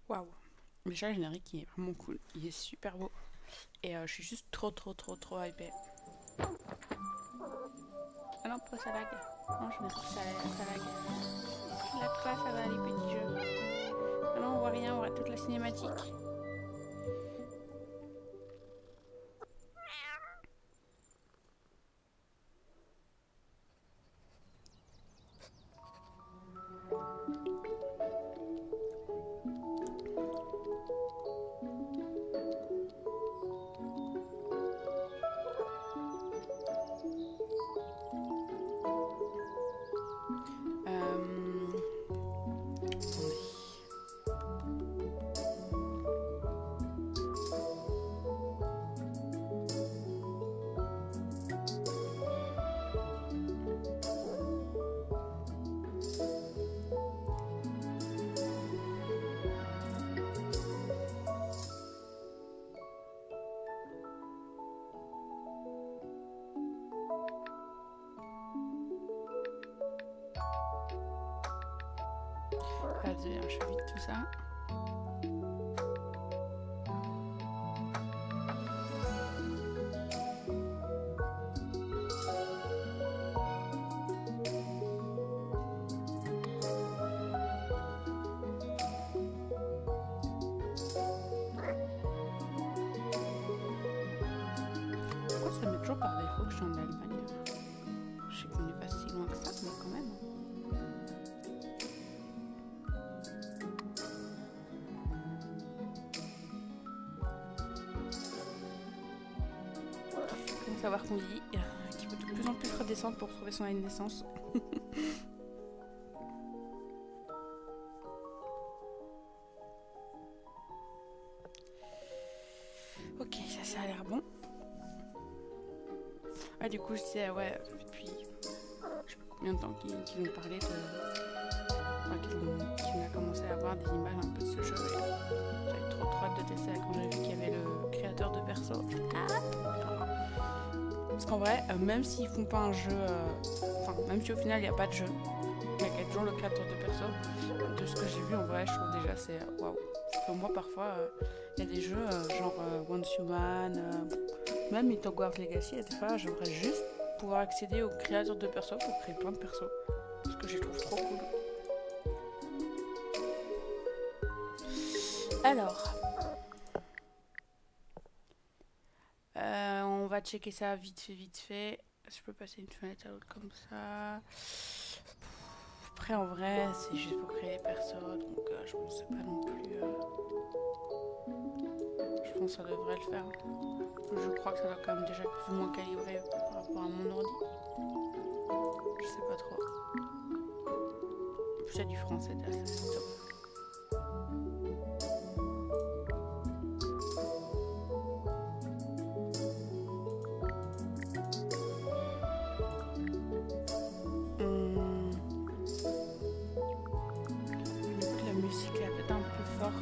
Waouh. Déjà, le générique il est vraiment cool. Il est super beau. Et je suis juste trop hypée. Ah non, pourquoi ça lag? Non, je m'excuse, ça lag. Ça lag pas, ça va, les petits jeux. Ah non, on voit rien, on voit toute la cinématique. Attendez. Ah, désolé, je fais vite tout ça. Pourquoi ça met toujours par défaut que je suis en Allemagne? Je sais qu'on n'est pas si loin que ça, mais quand même. Comment savoir qu'on dit qu'il faut de plus en plus redescendre pour trouver son année de naissance. Ok, ça a l'air bon. Ah, du coup, je disais, ouais, depuis je sais pas combien de temps qu'ils ont parlé de. Enfin, qu'ils ont commencé à avoir des images un peu de ce jeu. Et j'avais trop hâte de tester quand j'ai vu qu'il y avait le créateur de perso. Parce qu'en vrai, même s'ils font pas un jeu. Enfin, même si au final il n'y a pas de jeu, mais qu'il y a toujours le créateur de perso, de ce que j'ai vu en vrai, je trouve déjà c'est waouh. Parce que moi, parfois, il y a des jeux genre Once Human, même Myth Hogwarts Legacy, et des fois, j'aimerais juste pouvoir accéder au créateur de perso pour créer plein de persos. Parce que je les trouve trop cool. Alors, on va checker ça vite fait. Je peux passer d'une fenêtre à l'autre comme ça. Après, en vrai, c'est juste pour créer les persos, donc je pense pas non plus. Je pense que ça devrait le faire. Je crois que ça doit quand même déjà plus ou moins calibrer par rapport à mon ordi. Je sais pas trop. En plus, il y a du français derrière, c'est top. La musique est peut-être un peu fort.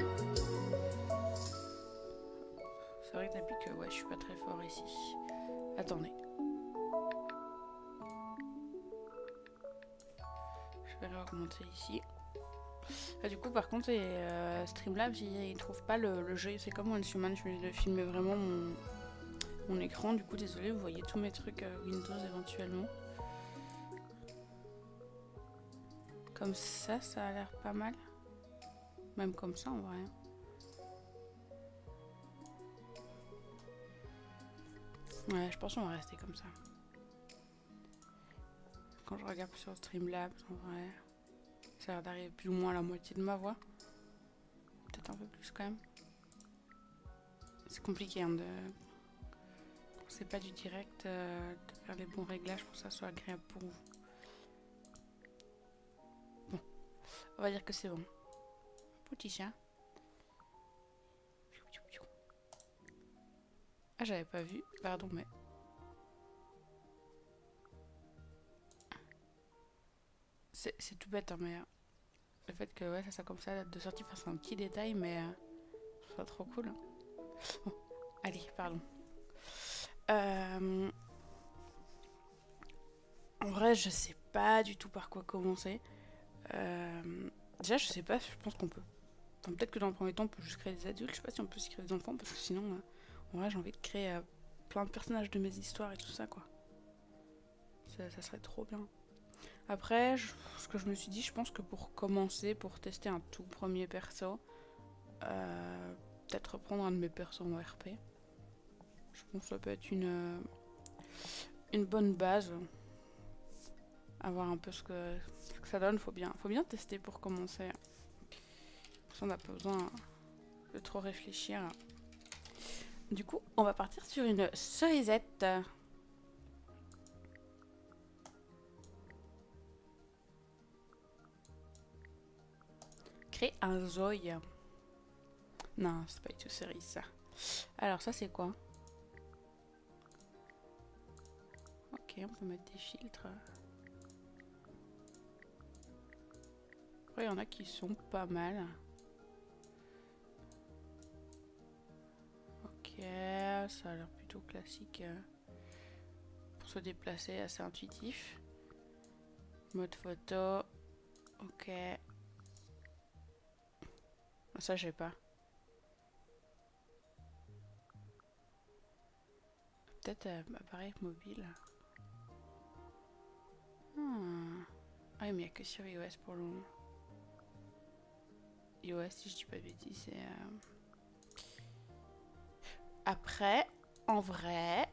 C'est vrai que depuis que ouais, je suis pas très fort ici. Attendez. Je vais augmenter ici. Ah, du coup, par contre, Streamlabs, ils trouvent pas le jeu. C'est comme One Human, je vais filmer vraiment mon écran. Du coup, désolé, vous voyez tous mes trucs Windows éventuellement. Comme ça a l'air pas mal. Même comme ça, en vrai. Ouais, je pense qu'on va rester comme ça. Quand je regarde sur Streamlabs, en vrai, ça a l'air d'arriver plus ou moins à la moitié de ma voix. Peut-être un peu plus quand même. C'est compliqué hein, de. C'est pas du direct de faire les bons réglages pour que ça soit agréable pour vous. Bon, on va dire que c'est bon. Petit chat. Ah, j'avais pas vu, pardon, mais. C'est tout bête, hein, mais le fait que ouais, ça soit comme ça, la date de sortie, c'est un petit détail, mais je trouve ça trop cool. Hein. Bon, allez, pardon. Euh, En vrai, je sais pas du tout par quoi commencer. Déjà, je sais pas, je pense qu'on peut Enfin, peut-être que dans le premier temps, on peut juste créer des adultes. Je sais pas si on peut aussi créer des enfants, parce que sinon, en vrai, j'ai envie de créer plein de personnages de mes histoires et tout ça, quoi. Ça serait trop bien. Après, ce que je me suis dit, je pense que pour commencer, pour tester un tout premier perso, peut-être reprendre un de mes persos en RP. Je pense que ça peut être une bonne base. À voir un peu ce que ça donne. Faut bien tester pour commencer. On n'a pas besoin de trop réfléchir. Du coup, on va partir sur une cerisette. Créer un Zoï. Non, c'est pas du tout cerise ça. Alors ça c'est quoi? Ok, on peut mettre des filtres. Après, il y en a qui sont pas mal. Ok, ça a l'air plutôt classique. Pour se déplacer, assez intuitif. Mode photo. Ok. Ça, j'ai pas. Peut-être appareil mobile. Ah oui, mais il n'y a que sur iOS pour le moment. iOS, si je dis pas de bêtises, c'est... Après, en vrai,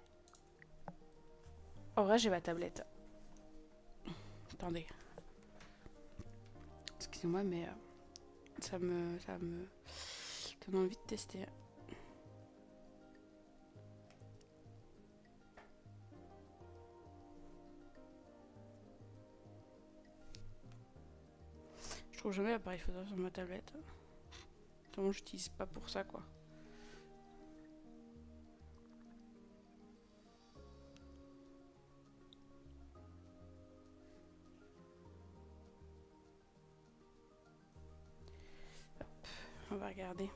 j'ai ma tablette. Attendez. Excusez-moi, mais ça me donne envie de tester. Je trouve jamais l'appareil photo sur ma tablette. Vraiment, j'utilise pas pour ça, quoi. Hop, on va regarder.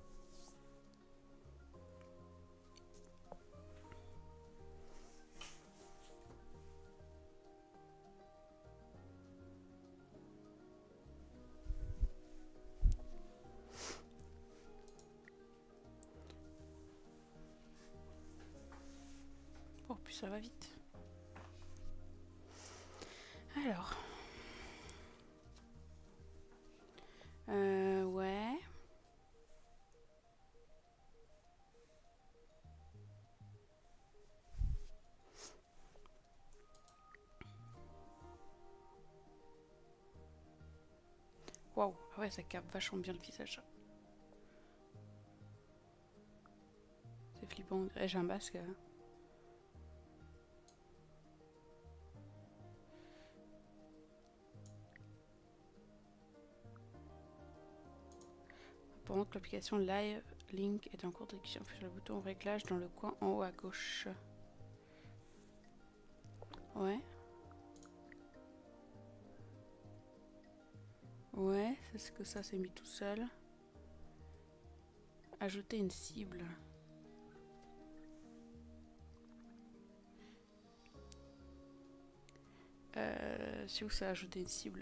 Oh, puis ça va vite. Alors. Ouais. Waouh, ah ouais, ça capte vachement bien le visage. C'est flippant, j'ai un masque. Pendant que l'application Live Link est en cours d'exécution, appuie sur le bouton réglage dans le coin en haut à gauche. Ouais. Ouais, c'est ce que ça s'est mis tout seul. Ajouter une cible. C'est où ça, ajouter une cible?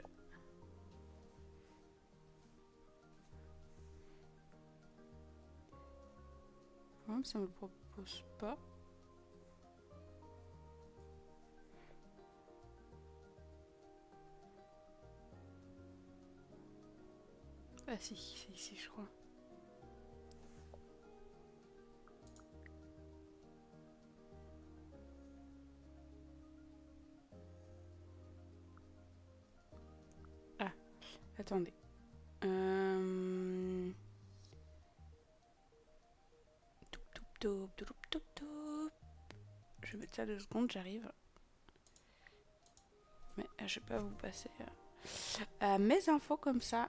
Ouais, ça me le propose pas. Ah si, c'est ici je crois. Ah, attendez. Je vais mettre ça 2 secondes, j'arrive. Mais je vais pas vous passer mes infos comme ça.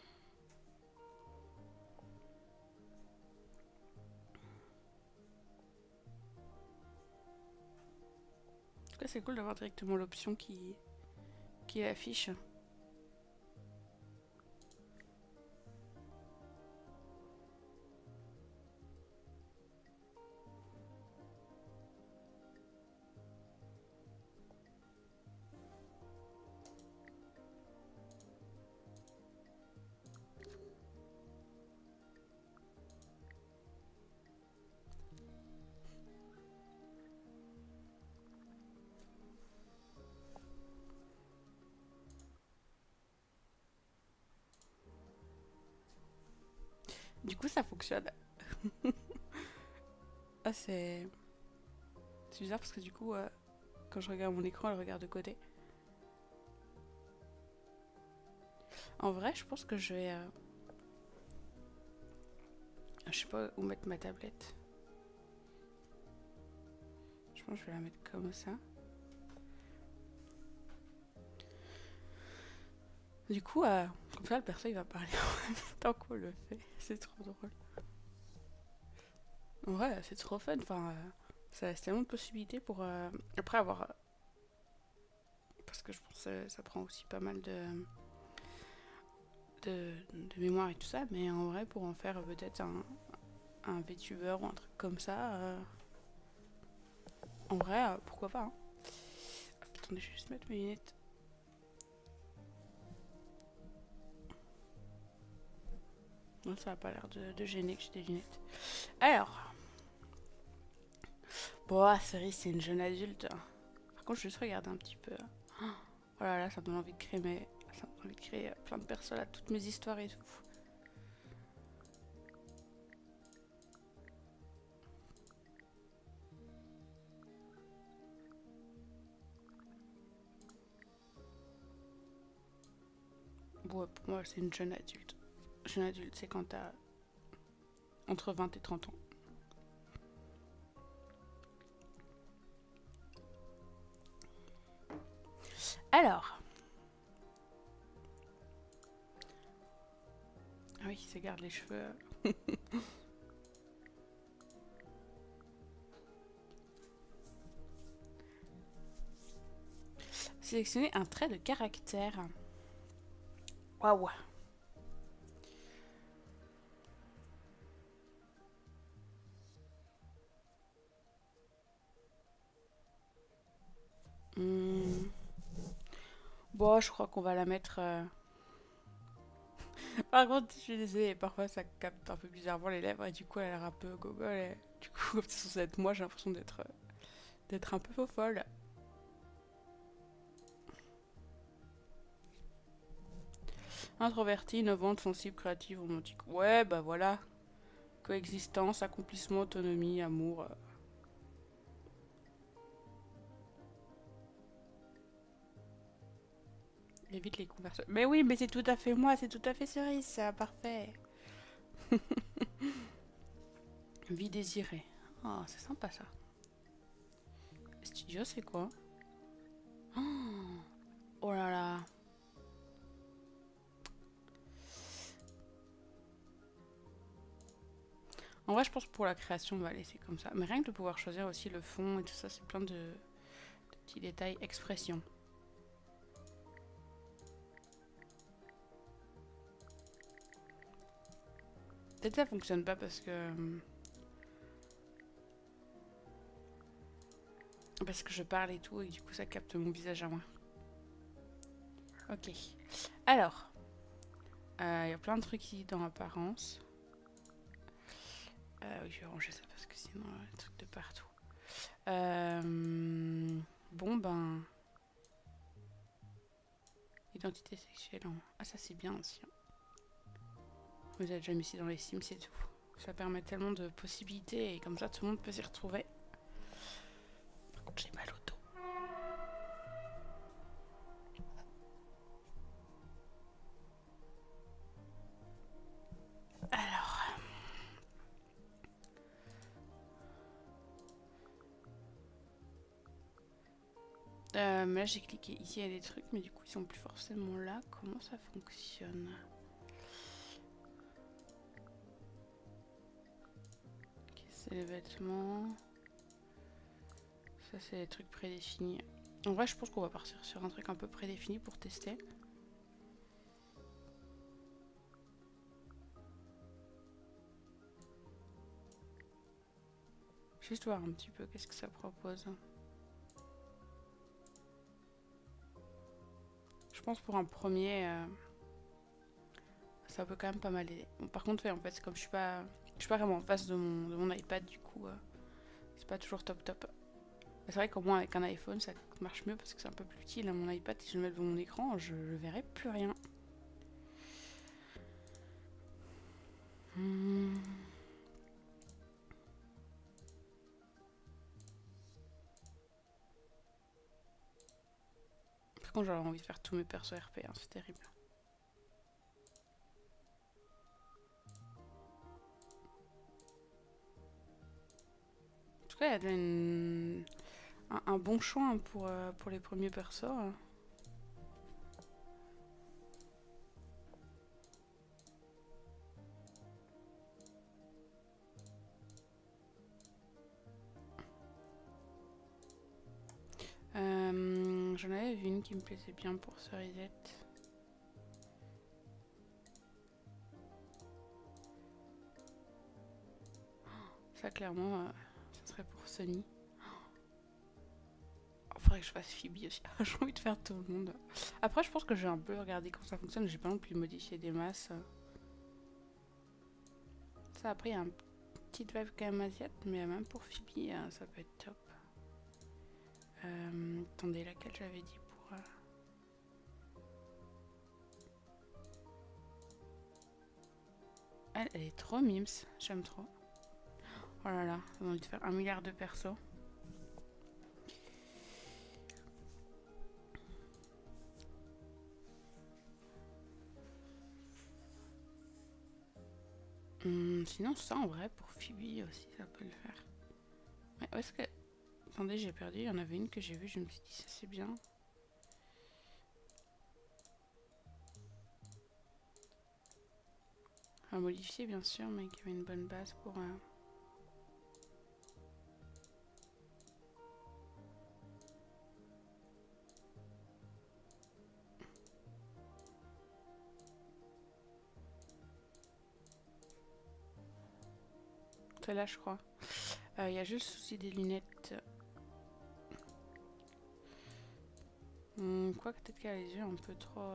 En tout cas, c'est cool d'avoir directement l'option qui affiche. Du coup, ça fonctionne. Ah, c'est bizarre parce que du coup, quand je regarde mon écran, elle regarde de côté. En vrai, je pense que je vais... je sais pas où mettre ma tablette. Je pense que je vais la mettre comme ça. Du coup, comme ça, le perso il va parler en même temps qu'on le fait. C'est trop drôle. En vrai, c'est trop fun. Enfin, ça laisse tellement de possibilités pour après avoir. Parce que je pense que ça prend aussi pas mal de mémoire et tout ça. Mais en vrai, pour en faire peut-être un VTuber ou un truc comme ça, en vrai, pourquoi pas. Hein. Attendez, je vais juste mettre mes lunettes. Non, ça a pas l'air de gêner que j'ai des lunettes. Alors, bon, Cerise, c'est une jeune adulte. Par contre, je vais juste regarder un petit peu. Oh là là, ça me donne envie de créer, ça me donne envie de créer plein de persos là, toutes mes histoires et tout. Bon, pour moi, c'est une jeune adulte. Jeune adulte, c'est quand t'as entre 20 et 30 ans. Alors. Ah oui, ça garde les cheveux. Sélectionner un trait de caractère. Waouh. Bon, je crois qu'on va la mettre... Par contre, je suis désolée, parfois ça capte un peu bizarrement les lèvres et du coup elle a l'air un peu gogol et du coup, comme c'est censé être moi, j'ai l'impression d'être un peu faux folle. Introvertie, innovante, sensible, créative, romantique. Ouais, bah voilà. Coexistence, accomplissement, autonomie, amour. Évite les conversations. Mais oui, mais c'est tout à fait moi, c'est tout à fait Cerise, ça, parfait. Vie désirée. Oh, c'est sympa ça. Studio, c'est quoi? Oh là là. En vrai, je pense que pour la création, on va laisser comme ça. Mais rien que de pouvoir choisir aussi le fond et tout ça, c'est plein de petits détails. Expression. Peut-être ça fonctionne pas parce que je parle et tout et du coup ça capte mon visage à moi. Ok. Alors, il y a plein de trucs ici dans l'apparence. Oui, je vais ranger ça parce que sinon, des trucs de partout. Bon, ben... Identité sexuelle. Ah, ça c'est bien aussi. Vous avez déjà mis ici dans les Sims et tout. Ça permet tellement de possibilités et comme ça tout le monde peut s'y retrouver. Par contre, j'ai mal au dos. Alors... là j'ai cliqué ici, il y a des trucs, mais du coup ils sont plus forcément là. Comment ça fonctionne? Ok, c'est les vêtements. Ça c'est les trucs prédéfinis. En vrai je pense qu'on va partir sur un truc un peu prédéfini pour tester. Juste voir un petit peu qu'est-ce que ça propose. Je pense pour un premier, ça peut quand même pas mal aider. Bon, par contre, ouais, en fait, c'est comme je suis pas vraiment en face de mon iPad, du coup, c'est pas toujours top top. C'est vrai qu'au moins avec un iPhone, ça marche mieux parce que c'est un peu plus petit. Là, mon iPad, si je le mets devant mon écran, je verrai plus rien. Hmm. Par contre, j'aurais envie de faire tous mes persos RP, hein, c'est terrible. En tout cas, il y a déjà un bon choix hein, pour les premiers persos. Hein. J'en avais vu une qui me plaisait bien pour Cerisette. Ça, clairement, ça serait pour Sunny. Il faudrait que je fasse Phoebe aussi. J'ai envie de faire tout le monde. Après, je pense que j'ai un peu regardé comment ça fonctionne. J'ai pas non plus modifié des masses. Ça, après, il y a un petit vibe quand même asiate. Mais même pour Phoebe, ça peut être top. Attendez, laquelle j'avais dit pour... Elle est trop mimes. J'aime trop. Oh là là, j'ai envie de faire 1 milliard de persos. Sinon, ça en vrai, pour Phoebe aussi, ça peut le faire. Mais où est-ce que. Attendez, j'ai perdu. Il y en avait une que j'ai vue, je me suis dit, ça c'est bien. À modifier, bien sûr, mais qui avait une bonne base pour. Celle-là, je crois. Il y a juste le souci des lunettes. Quoi que peut-être qu'elle a les yeux un peu trop.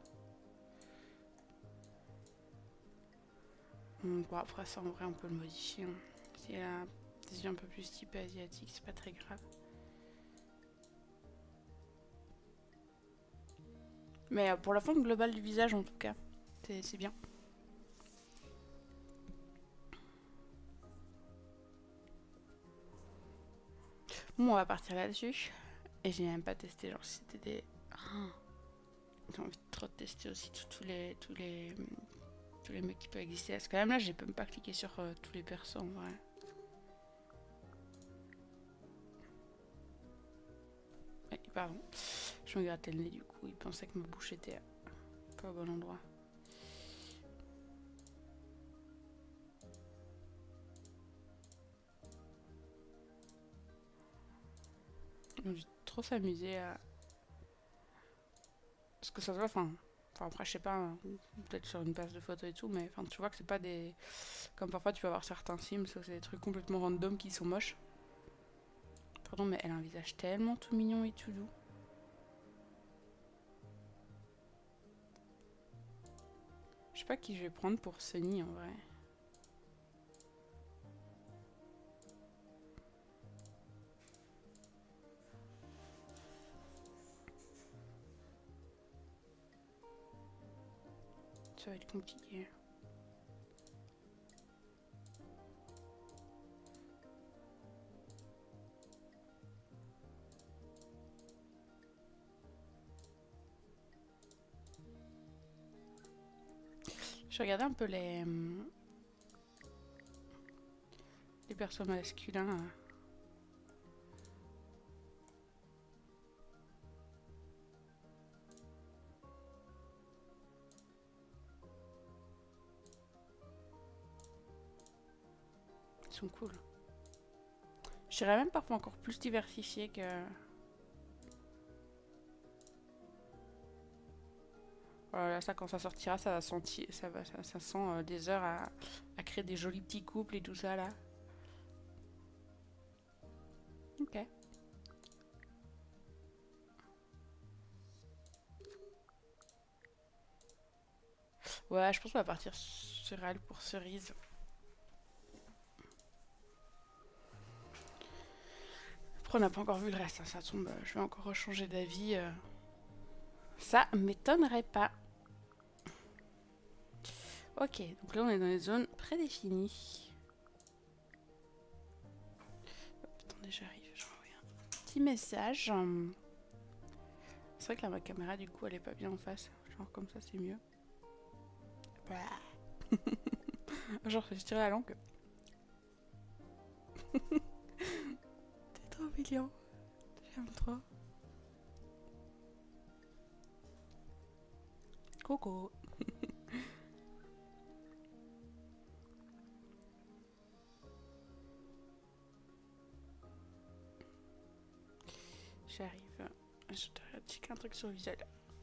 Bon, après ça, en vrai, on peut le modifier. Hein. Si elle a des yeux un peu plus type asiatique, c'est pas très grave. Mais pour la forme globale du visage, en tout cas, c'est bien. Bon, on va partir là-dessus. Et j'ai même pas testé, genre si c'était des. Oh, j'ai envie de trop tester aussi tous les mecs qui peuvent exister. Parce que même là, j'ai même pas cliqué sur tous les persos en vrai. Ouais, pardon, je me grattais le nez du coup. Il pensait que ma bouche était pas au bon endroit. Ils ont dû trop s'amuser à. Parce que ça se voit, enfin après, je sais pas, hein, peut-être sur une page de photos et tout, mais tu vois que c'est pas des. Comme parfois tu vas avoir certains Sims, c'est des trucs complètement random qui sont moches. Pardon, mais elle a un visage tellement tout mignon et tout doux. Je sais pas qui je vais prendre pour Sunny en vrai. Ça va être compliqué. Je regardais un peu les persos masculins. Ils sont cool. Je dirais même parfois encore plus diversifiés que. Voilà, ça quand ça sortira, ça va sentir, ça sent des heures à créer des jolis petits couples et tout ça là. Ok. Ouais, je pense qu'on va partir sur elle pour Cerise. Après, on n'a pas encore vu le reste, hein, ça tombe. Je vais encore changer d'avis. Ça m'étonnerait pas. Ok, donc là on est dans les zones prédéfinies. Attendez, j'arrive, je renvoie un petit message. C'est vrai que là ma caméra du coup elle est pas bien en face. Genre comme ça c'est mieux. Genre je tirais la langue. T'es trop mignon. J'aime trop. Coucou. J'arrive. Je dois checker un truc sur le visuel.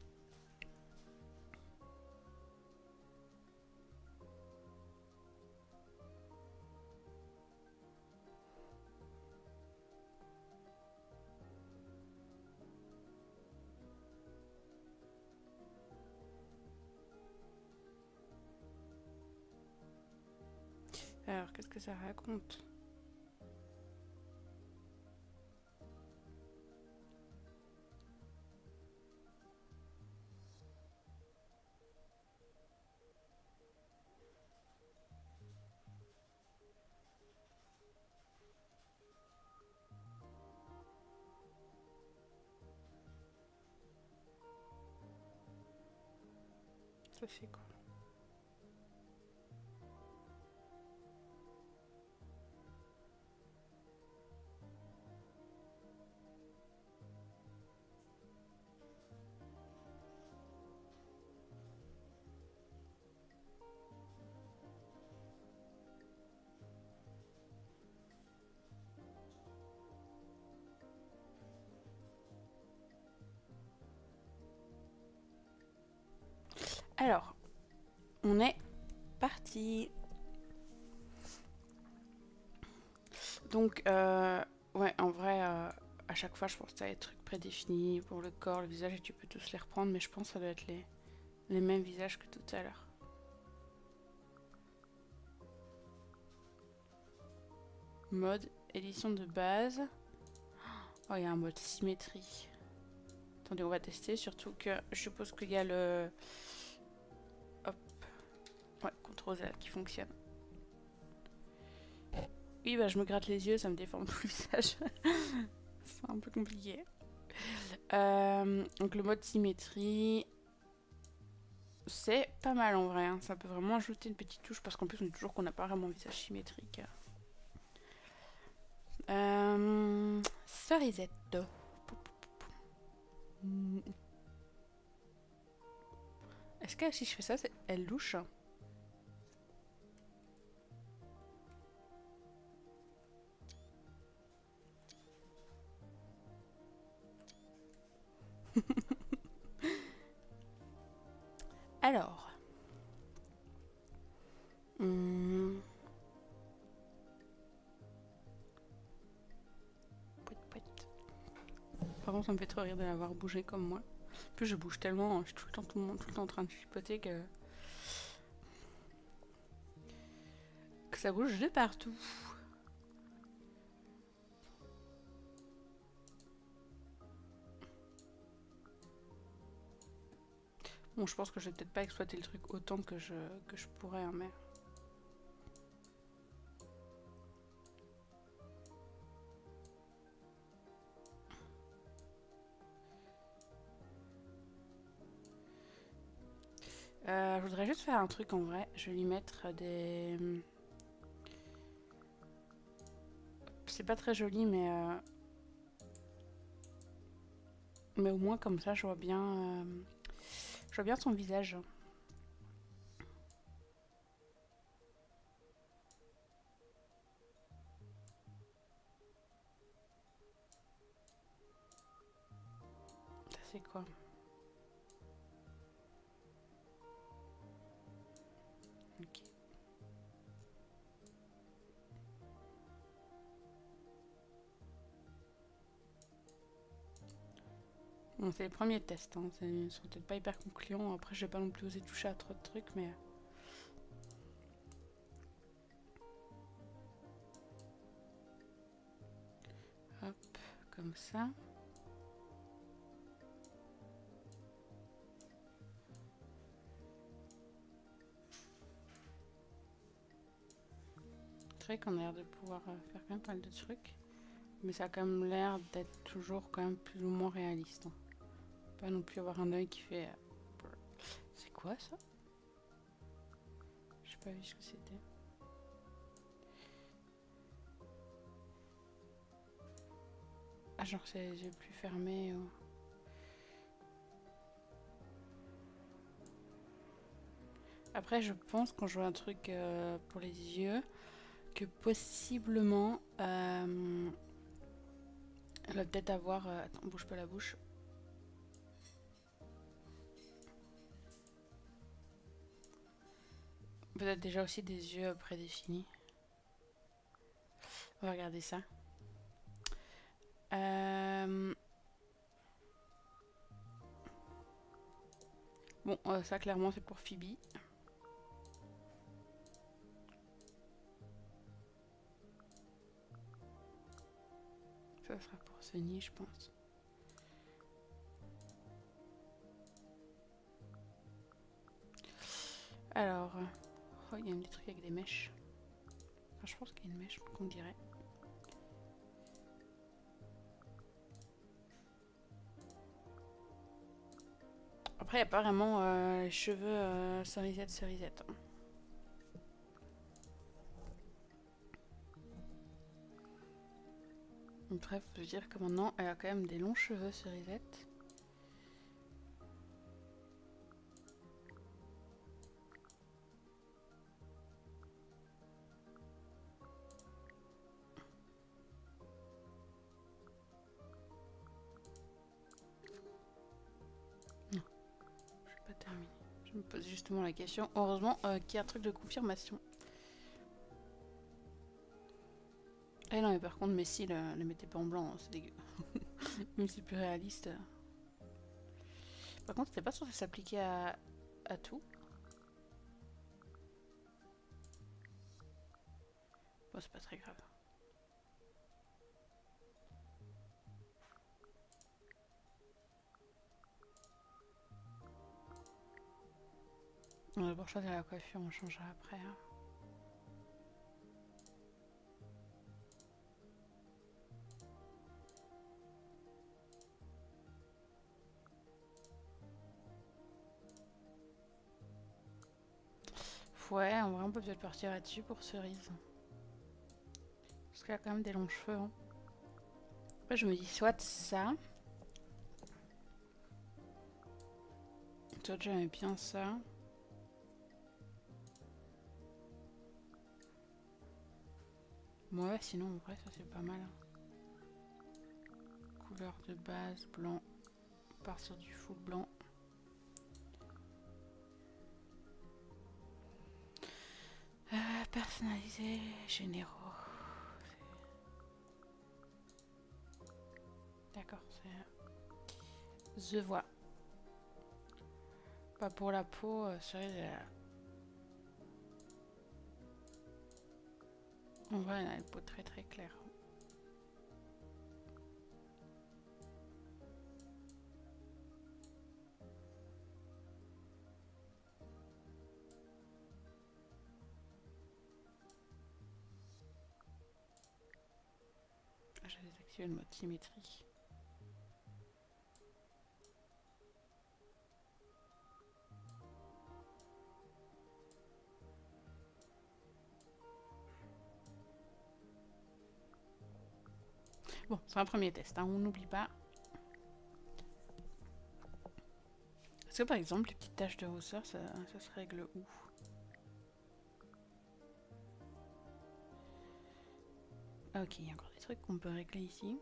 Alors, qu'est-ce que ça raconte? Ça fait quoi? Alors, on est parti. Donc, ouais, en vrai, à chaque fois, je pense que t'as des trucs prédéfinis pour le corps, le visage, et tu peux tous les reprendre, mais je pense que ça doit être les mêmes visages que tout à l'heure. Mode, édition de base. Oh, il y a un mode symétrie. Attendez, on va tester, surtout que je suppose qu'il y a le... Hop. Ouais, CTRL Z qui fonctionne. Oui, bah je me gratte les yeux, ça me déforme tout le visage. C'est un peu compliqué. Donc le mode symétrie, c'est pas mal en vrai. Hein. Ça peut vraiment ajouter une petite touche parce qu'en plus on dit toujours qu'on n'a pas vraiment un visage symétrique. Cerisette. Est-ce que si je fais ça, elle louche? Alors. Pouet, pouet. Par contre, ça me fait trop rire de l'avoir bougé comme moi. En plus, je bouge tellement, je suis tout le temps, tout le temps en train de chipoter que ça bouge de partout. Bon, je pense que je vais peut-être pas exploiter le truc autant que je pourrais, hein, mais... je voudrais juste faire un truc en vrai. Je vais lui mettre des... C'est pas très joli, mais au moins comme ça, je vois bien son visage. Ça c'est quoi? Ok. Bon, c'est les premiers tests, hein. Ils sont peut-être pas hyper concluants. Après, je vais pas non plus oser toucher à trop de trucs, mais... Hop, comme ça. vrai qu'on a l'air de pouvoir faire quand même pas mal de trucs. Mais ça a quand même l'air d'être toujours quand même plus ou moins réaliste. Hein. Pas non plus avoir un œil qui fait... C'est quoi ça? J'ai pas vu ce que c'était. Ah genre c'est les yeux plus fermés ou... Après je pense quand je vois un truc pour les yeux que possiblement elle va peut-être avoir... attends, bouge pas la bouche. Peut-être déjà aussi des yeux prédéfinis. On va regarder ça. Bon, ça clairement c'est pour Phoebe. Ça sera pour Sunny, je pense. Alors, oh, il y a des trucs avec des mèches. Enfin, je pense qu'il y a une mèche qu'on dirait. Après, il n'y a pas vraiment les cheveux cerisette, cerisette. Bref, on peut dire que maintenant, elle a quand même des longs cheveux cerisette. Non, je suis pas terminée. Je me pose justement la question. Heureusement qu'il y a un truc de confirmation. Eh non, mais par contre, mes cils, ne les mettez pas en blanc, hein, c'est dégueu. Même si c'est plus réaliste. Par contre, c'était pas censé s'appliquer à tout. Bon, c'est pas très grave. On va d'abord choisir la coiffure, on changera après. Hein. Ouais, en vrai, on peut peut-être partir là-dessus pour Cerise. Parce qu'elle a quand même des longs cheveux. Hein. Après, je me dis soit ça. Toi, j'aimais bien ça. Ouais, sinon, en vrai, ça c'est pas mal. Couleur de base, blanc. On part sur du full blanc. Personnalisé, généraux. D'accord, c'est... The voix. Pas pour la peau, Cerise, en vrai, elle a une peau très très claire. J'ai désactivé le mode symétrie. Bon, c'est un premier test, hein, on n'oublie pas. Est-ce que par exemple, les petites taches de rousseur, ça se règle où? Ok, il y a encore des trucs qu'on peut régler ici.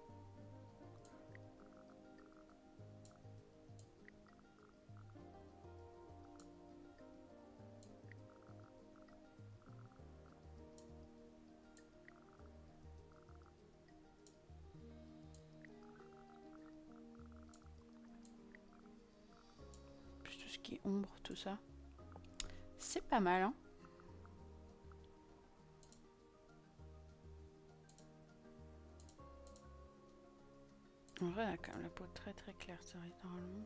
Plus tout ce qui est ombre, tout ça. C'est pas mal, hein. En vrai, elle a quand même la peau très très claire, ça arrive normalement.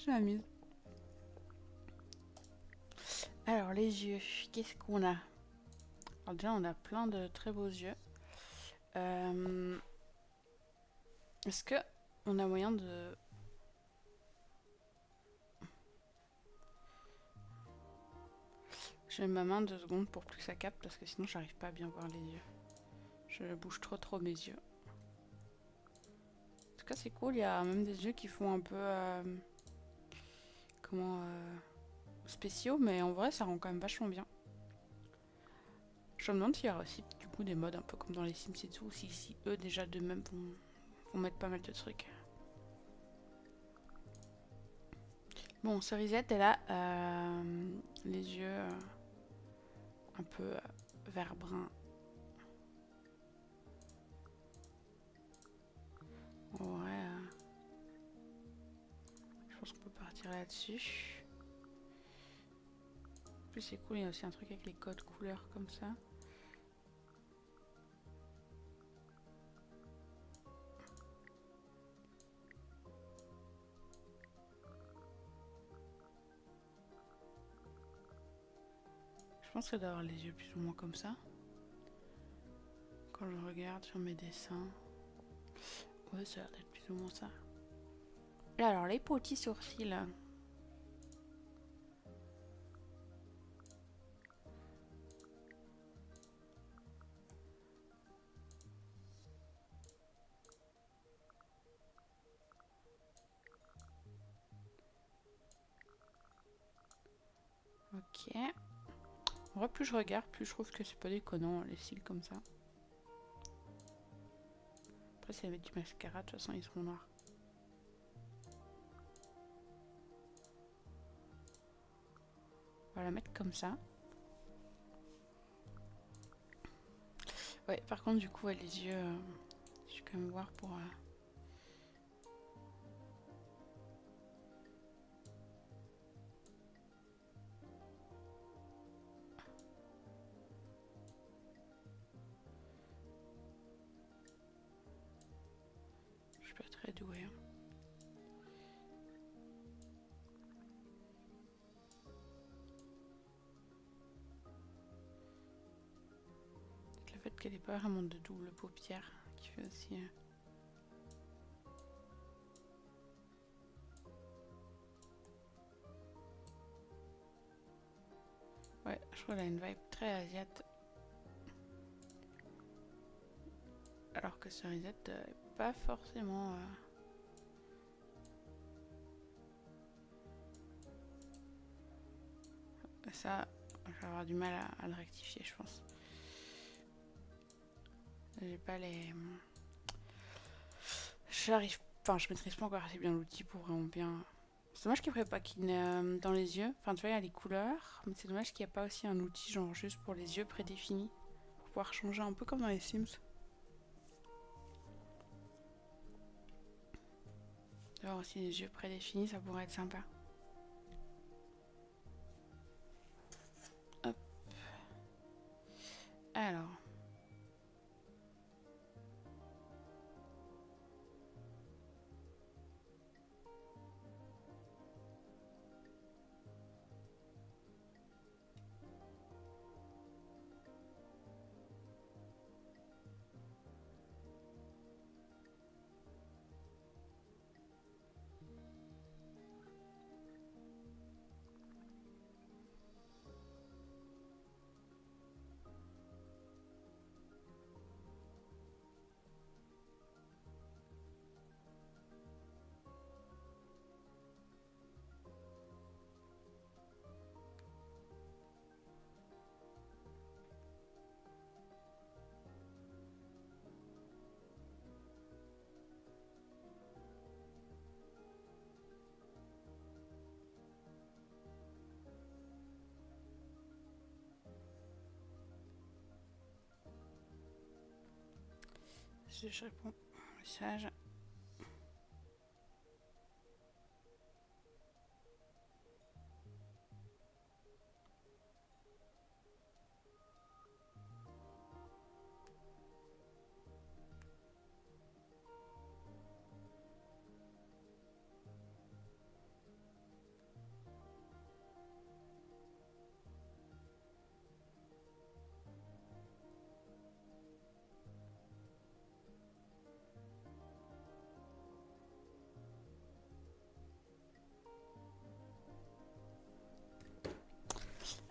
je m'amuse. Alors les yeux, qu'est-ce qu'on a? Alors déjà on a plein de très beaux yeux. Est-ce que on a moyen de... Je mets ma main 2 secondes pour plus que ça capte parce que sinon j'arrive pas à bien voir les yeux. Je bouge trop mes yeux. En tout cas c'est cool, il y a même des yeux qui font un peu... spéciaux, mais en vrai ça rend quand même vachement bien. Je me demande s'il y aura aussi du coup des modes un peu comme dans les Sims et tout, ou si eux déjà d'eux-mêmes vont mettre pas mal de trucs. Bon, Cerisette elle a les yeux un peu vert brun. Ouais, je pense qu'on peut partir là-dessus. En plus c'est cool, il y a aussi un truc avec les codes couleurs comme ça. Je pense que d'avoir les yeux plus ou moins comme ça. Quand je regarde sur mes dessins. Ouais, ça a l'air d'être plus ou moins ça. Et alors, les petits sourcils. Ok. En vrai, plus je regarde, plus je trouve que c'est pas déconnant, les cils comme ça. Après, si elle met du mascara, de toute façon, ils seront noirs. On va la mettre comme ça. Ouais, par contre, du coup, ouais, les yeux, je vais quand même voir pour... Je suis pas très douée. Le fait qu'elle ait pas vraiment de double paupière qui fait aussi... Ouais, je trouve qu'elle a une vibe très asiate. Alors que Cerisette, pas forcément... Ça, je vais avoir du mal à le rectifier, je pense. J'ai pas les... J'arrive... Enfin, je maîtrise pas encore assez bien l'outil pour vraiment bien... C'est dommage qu'il ne ferait pas qu'il dans les yeux. Enfin, tu vois, il y a les couleurs. Mais c'est dommage qu'il n'y a pas aussi un outil, genre juste pour les yeux prédéfinis. Pour pouvoir changer un peu comme dans les Sims. D'avoir aussi les yeux prédéfinis, ça pourrait être sympa. Hop. Alors... Je réponds au message.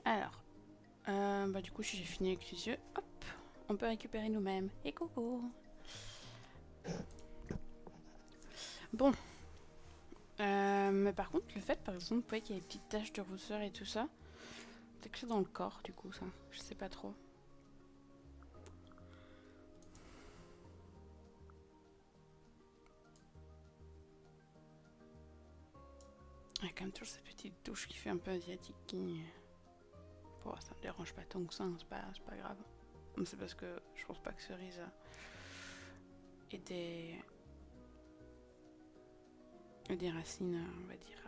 Alors, bah du coup, si j'ai fini avec les yeux, hop, on peut récupérer nous-mêmes. Et coucou. Bon. Mais par contre, le fait, par exemple, vous voyez qu'il y a des petites taches de rousseur et tout ça, c'est que c'est dans le corps, du coup, ça. Je sais pas trop. Il y a quand même toujours cette petite touche qui fait un peu asiatique qui... Bon, ça me dérange pas tant que ça, hein, c'est pas grave. C'est parce que je pense pas que Cerise ait des racines, on va dire.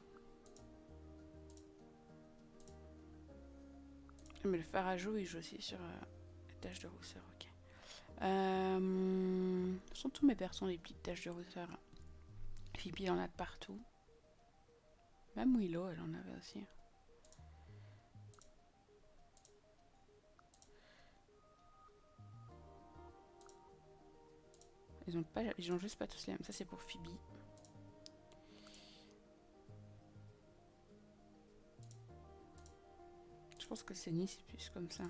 Mais le fard à joues, il joue aussi sur les taches de rousseur, ok. Sont tous mes persos les petites taches de rousseur. Phoebe en a de partout. Même Willow, elle en avait aussi. Ils ont juste pas tous les mêmes. Ça c'est pour Phoebe. Je pense que Sunny c'est plus comme ça.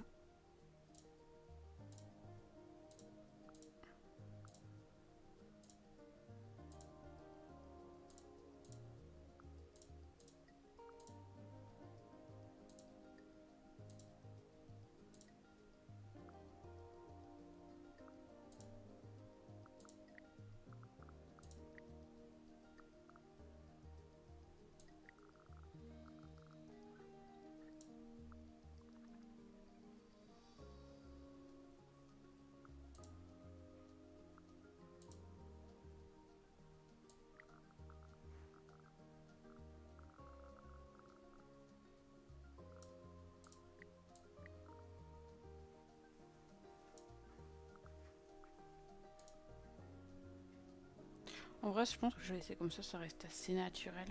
En vrai, je pense que je vais laisser comme ça reste assez naturel.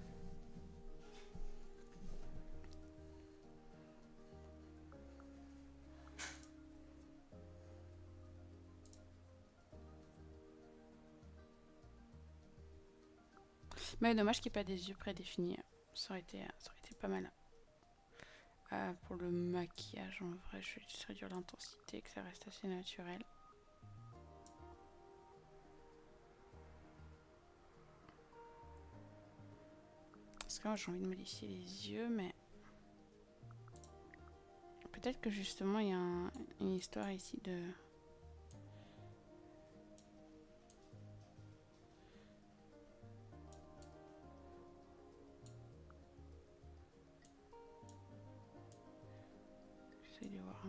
Mais dommage qu'il n'y ait pas des yeux prédéfinis. Ça aurait été pas mal. Pour le maquillage, en vrai, je vais juste réduire l'intensité, que ça reste assez naturel. Parce que moi j'ai envie de modifier les yeux, mais peut-être que justement il y a une histoire ici de... J'essaie de voir.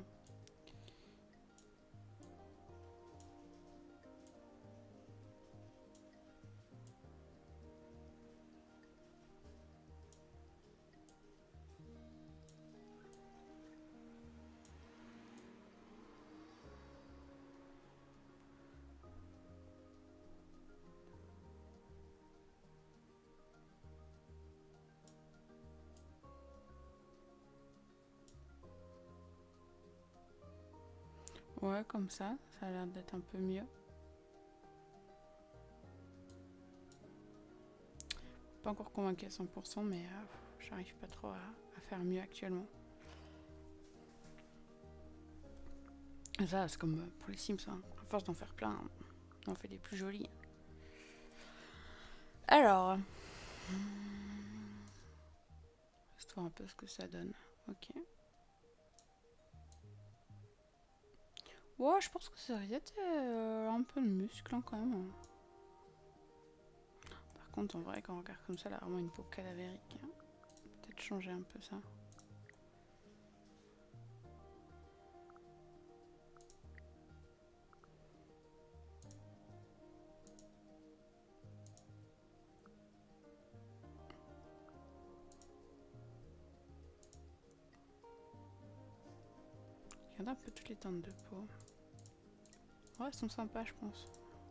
Ouais, comme ça a l'air d'être un peu mieux. Pas encore convaincu à 100%, mais j'arrive pas trop à faire mieux actuellement. Et ça, c'est comme pour les Sims, hein. À force d'en faire plein, on en fait des plus jolis. Alors, laisse voir un peu ce que ça donne. Ok. Ouais, je pense que ça risque un peu de muscle hein, quand même. Par contre, en vrai, quand on regarde comme ça, elle a vraiment une peau cadavérique. Peut-être changer un peu ça. Regarde un peu toutes les teintes de peau. Ouais, elles sont sympas, je pense.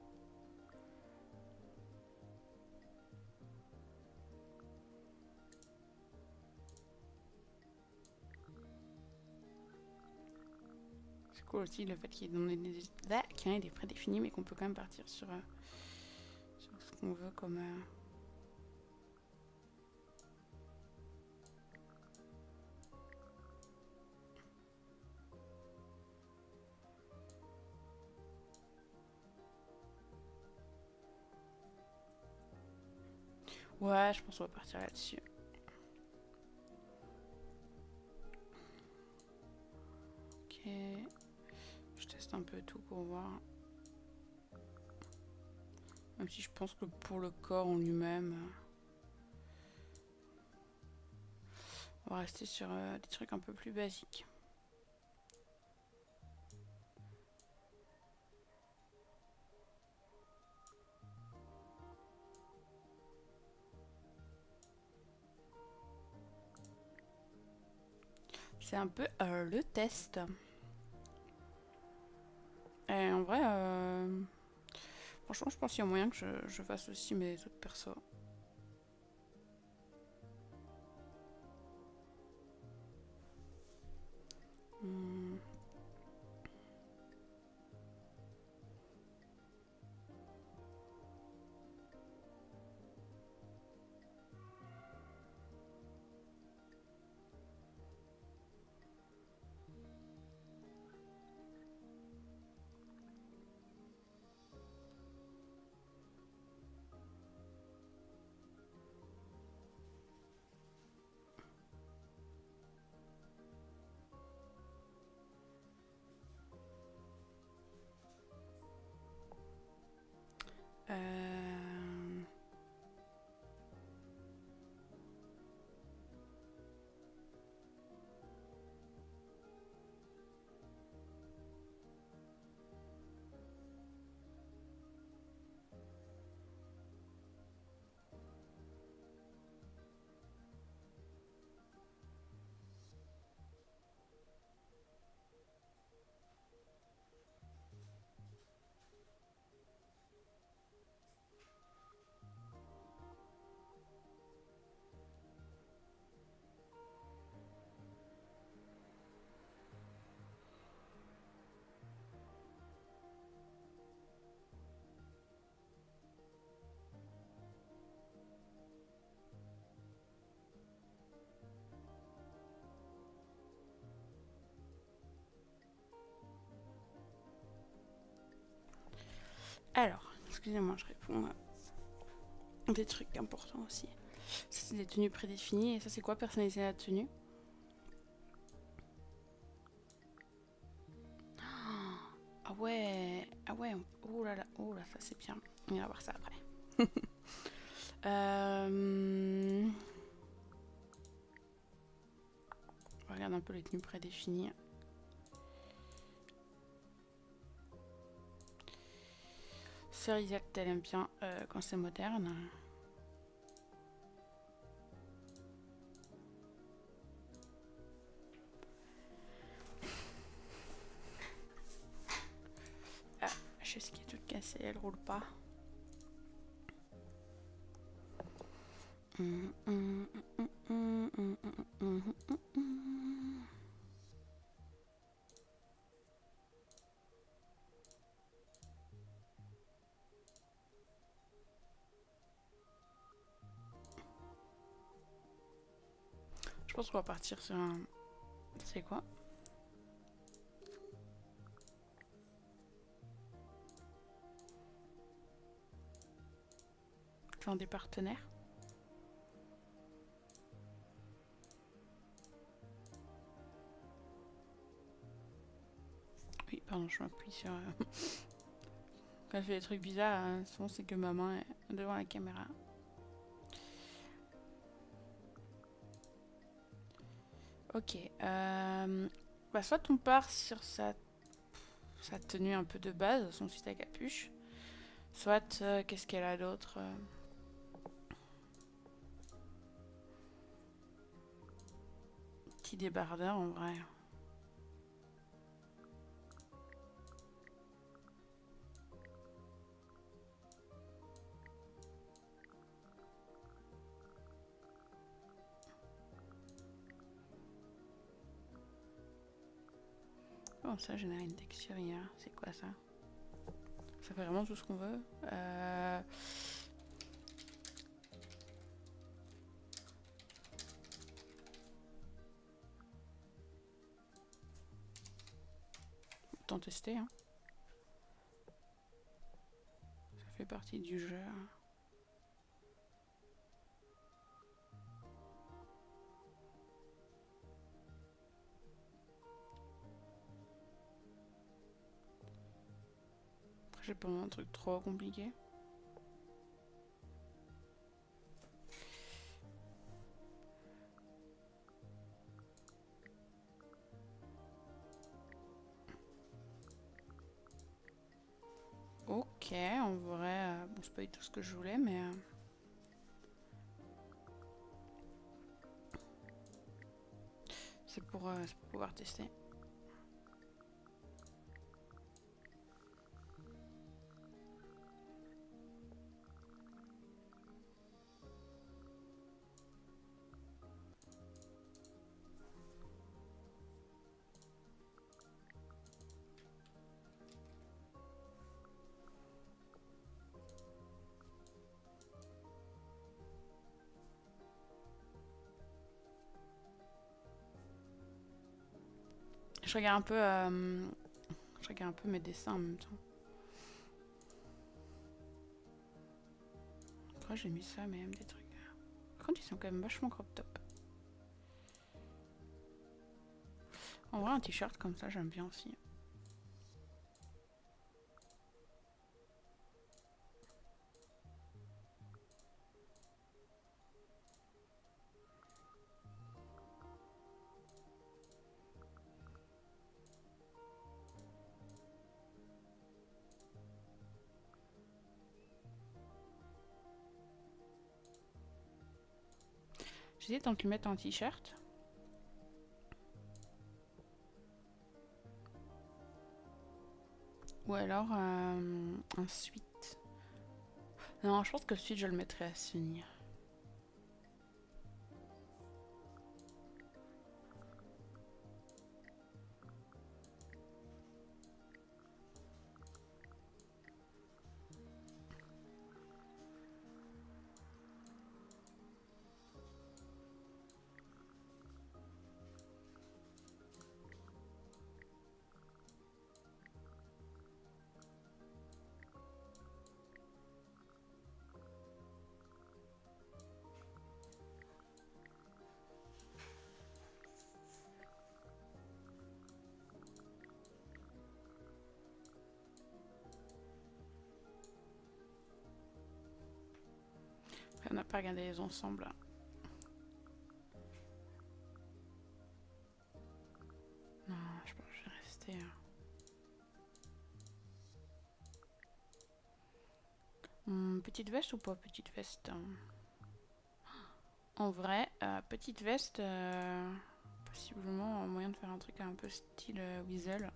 C'est cool aussi le fait qu'il y ait des prédéfinis, mais qu'on peut quand même partir sur ce qu'on veut comme... Ouais, je pense qu'on va partir là-dessus. Ok. Je teste un peu tout pour voir. Même si je pense que pour le corps en lui-même, on va rester sur des trucs un peu plus basiques. C'est un peu le test. Et en vrai, franchement, je pense qu'il y a moyen que je fasse aussi mes autres persos. Hmm. Euh, Alors, excusez-moi, je réponds à des trucs importants aussi. Ça, c'est des tenues prédéfinies. Et ça, c'est quoi personnaliser la tenue? Ah ouais, oh là, ça c'est bien. On ira voir ça après. On regarde un peu les tenues prédéfinies. Sœur Isaac, elle aime bien quand c'est moderne. Ah, la chaise qui est toute cassée, elle roule pas. Je pense qu'on va partir sur un... C'est quoi? Genre des partenaires. Oui, pardon, je m'appuie sur... Quand je fais des trucs bizarres, souvent c'est que ma main est devant la caméra. Ok. Bah, soit on part sur sa tenue un peu de base, son sweat à capuche. Soit, qu'est-ce qu'elle a d'autre Petit débardeur en vrai. Comment ça, générer une texture IA? C'est quoi ça? Ça fait vraiment tout ce qu'on veut. Autant tester, hein. Ça fait partie du jeu. J'ai pas un truc trop compliqué. Ok, en vrai, bon, c'est pas du tout ce que je voulais, mais c'est pour pouvoir tester. Je regarde un peu mes dessins en même temps. Pourquoi j'ai mis ça, mais même des trucs. Par contre, ils sont quand même vachement crop top. En vrai, un t-shirt comme ça, j'aime bien aussi. J'hésite entre lui mettre un t-shirt. Ou alors un suite. Non, je pense que le suite, je le mettrai à s'unir. Après, on n'a pas regardé les ensembles. Non, je pense que je vais rester. Petite veste ou pas petite veste? En vrai, petite veste, possiblement un moyen de faire un truc un peu style Weasel.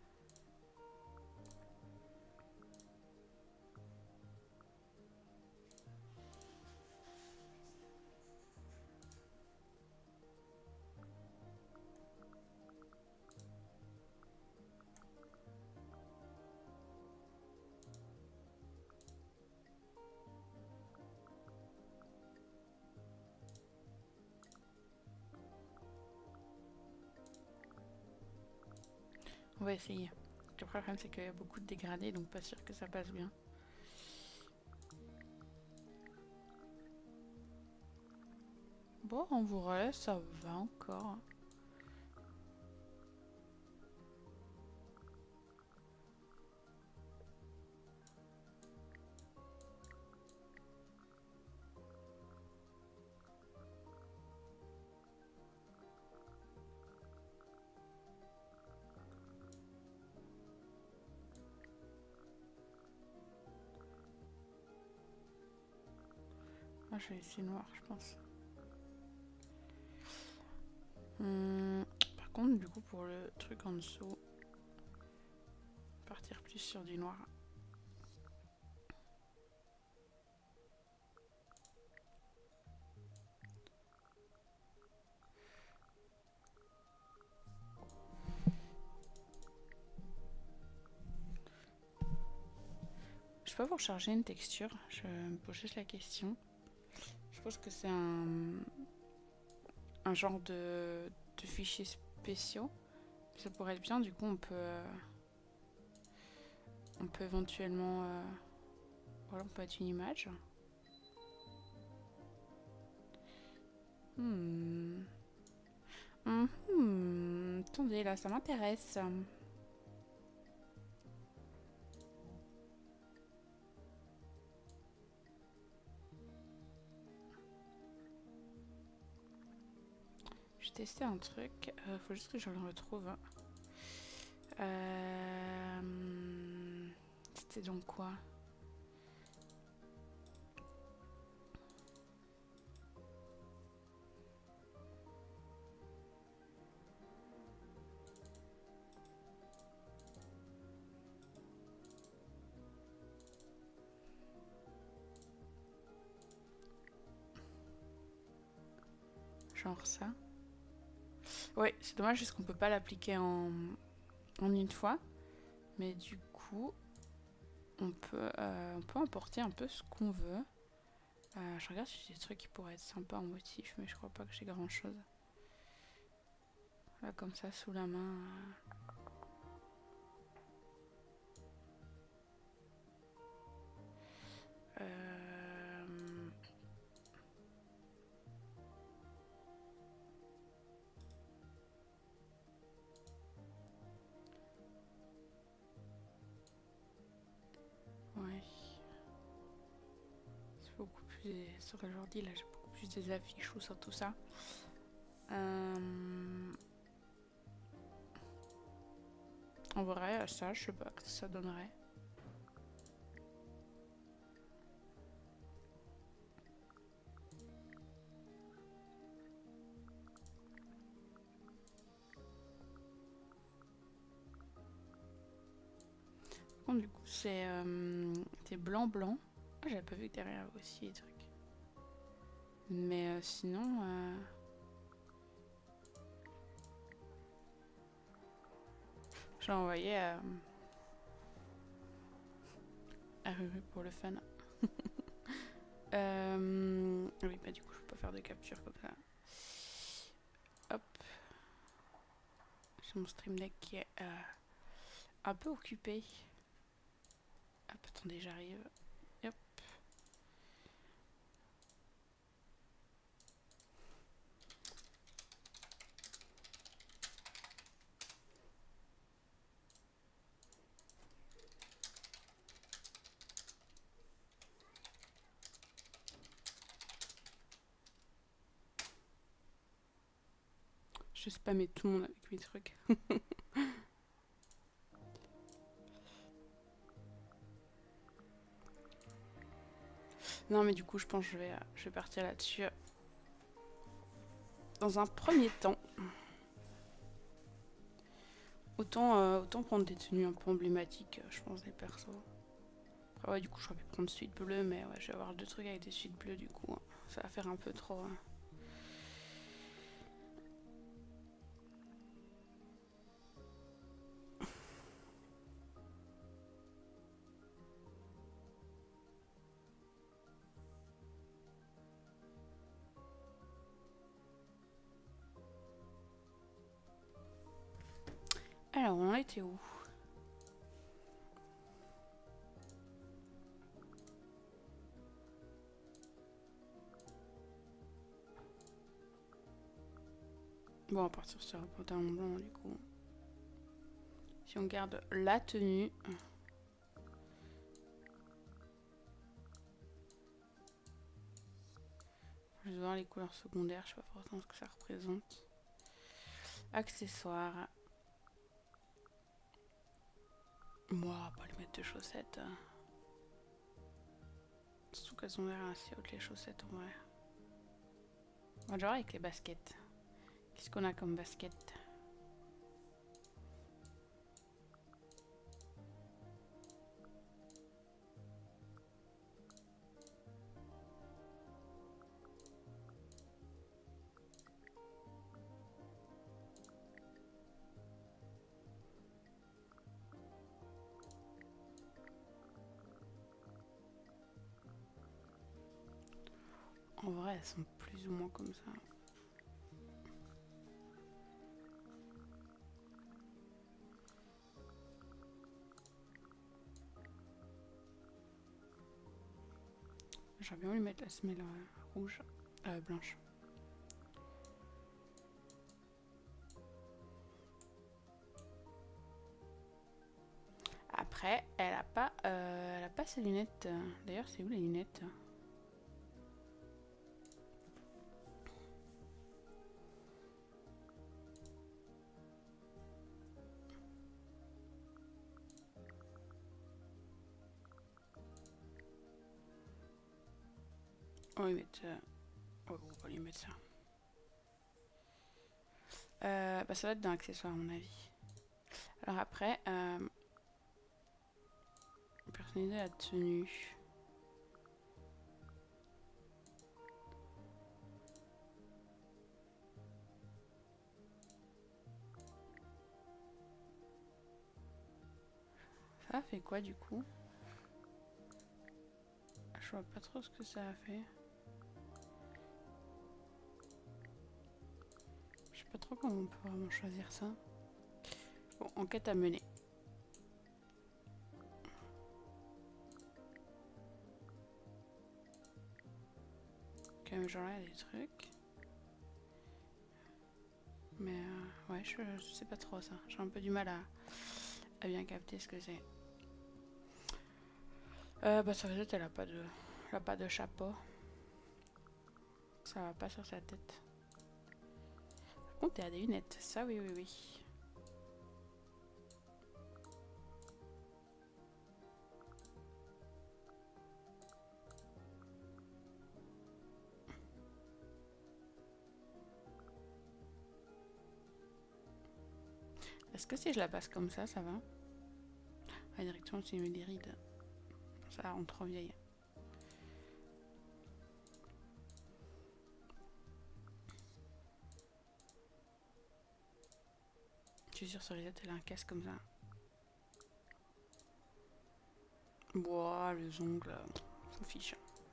On va essayer. Le problème, c'est qu'il y a beaucoup de dégradés, donc pas sûr que ça passe bien. Bon, en vrai, ça va encore. Moi, je vais essayer noir, je pense. Par contre, du coup, pour le truc en dessous, partir plus sur du noir. Je peux vous recharger une texture? Je me pose juste la question. Je pense que c'est un genre de fichiers spéciaux. Ça pourrait être bien, du coup on peut éventuellement... voilà, on peut mettre une image. Attendez, là, ça m'intéresse. J'ai testé un truc, faut juste que je le retrouve. C'était donc quoi? Genre ça. Ouais, c'est dommage parce qu'on peut pas l'appliquer en une fois. Mais du coup, on peut emporter un peu ce qu'on veut. Je regarde si j'ai des trucs qui pourraient être sympas en motif, mais je crois pas que j'ai grand chose. Là, comme ça, sous la main. Ouais. C'est beaucoup plus. Sur l'ordi, là, j'ai beaucoup plus des affiches ou sur tout ça. En vrai, ça, je sais pas ce que ça donnerait. Bon, du coup, c'est blanc-blanc. Ah, j'avais pas vu que derrière aussi les trucs. Mais sinon. J'ai envoyé à Ruru pour le fun. Oui, bah du coup, je peux pas faire de capture comme ça. Hop. J'ai mon stream deck qui est un peu occupé. Hop, attendez, j'arrive. Hop. Je spammais tout le monde avec mes trucs. Non, mais du coup, je pense que je vais partir là-dessus. Dans un premier temps, autant prendre des tenues un peu emblématiques, je pense, des persos. Après, ouais, du coup, j'aurais pu prendre suite bleue, mais ouais, je vais avoir deux trucs avec des suites bleues, du coup. Ça va faire un peu trop. Alors, on était où? Bon, on va partir sur un pantalon blanc, du coup. Si on garde la tenue. Je vais voir les couleurs secondaires, je sais pas forcément ce que ça représente. Accessoires. Moi, pas les mettre de chaussettes. Surtout qu'elles ont l'air assez hautes les chaussettes en vrai. On va genre avec les baskets. Qu'est-ce qu'on a comme basket? En vrai, elles sont plus ou moins comme ça. J'aurais bien voulu mettre la semelle rouge, blanche. Après, elle a pas ses lunettes. D'ailleurs, c'est où les lunettes? On va lui mettre... ouais, on va lui mettre ça. Bah, ça va être dans l'accessoire à mon avis. Alors après, personnaliser la tenue. Ça a fait quoi du coup? Je vois pas trop ce que ça a fait. Je sais pas trop comment on peut vraiment choisir ça. Bon, enquête à mener. Quand même, genre là, il y a des trucs. Mais ouais, je sais pas trop ça. J'ai un peu du mal à bien capter ce que c'est. Bah, Cerisette, elle a pas de chapeau. Ça va pas sur sa tête. Par contre, elle a des lunettes. Ça, oui, oui, oui. Est-ce que si je la passe comme ça va? La direction, c'est des rides. Ça rend trop vieille. Je suis sûre, Cerisette, elle a un casque comme ça. Boah, les ongles, on s'en fiche.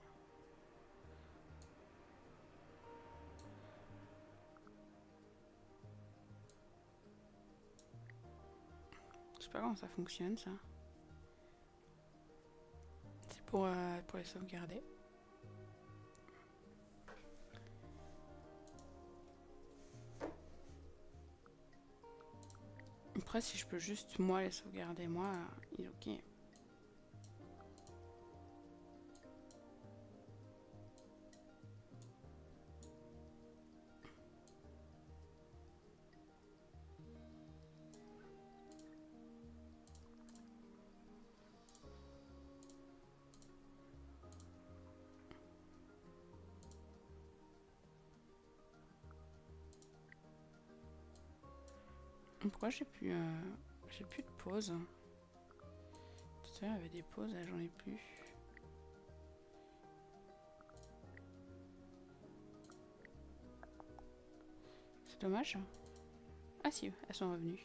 Je sais pas comment ça fonctionne, ça. C'est pour les sauvegarder. Après, si je peux juste, moi, les sauvegarder, moi, il est ok. Pourquoi j'ai plus de pause? Tout à l'heure, il y avait des pauses, là, j'en ai plus. C'est dommage. Ah si, elles sont revenues.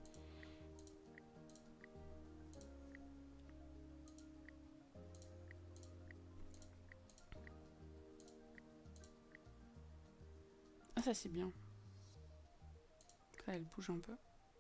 Ah ça c'est bien. Ça, elle bouge un peu.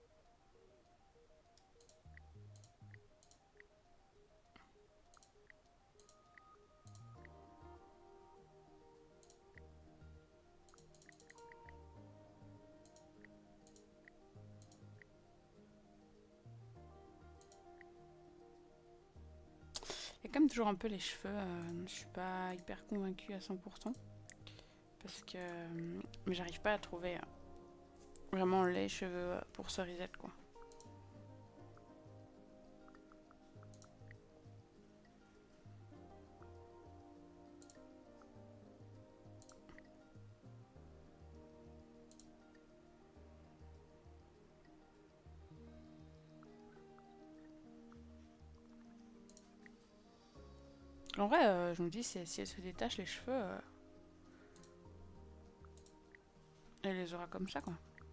Il y a quand même toujours un peu les cheveux. Je suis pas hyper convaincue à 100%. Parce que... mais j'arrive pas à trouver vraiment les cheveux pour Cerisette, quoi. En vrai, je me dis, si elle se détache les cheveux, elle les aura comme ça, quoi.